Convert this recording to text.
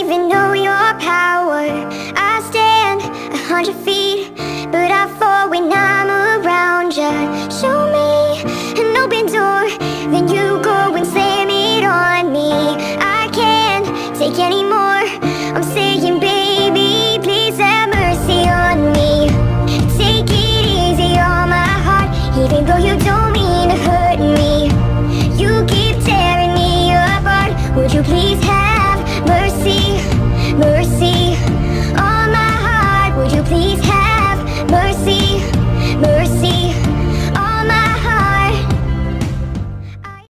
even know your power. I stand 100 feet, but I fall when I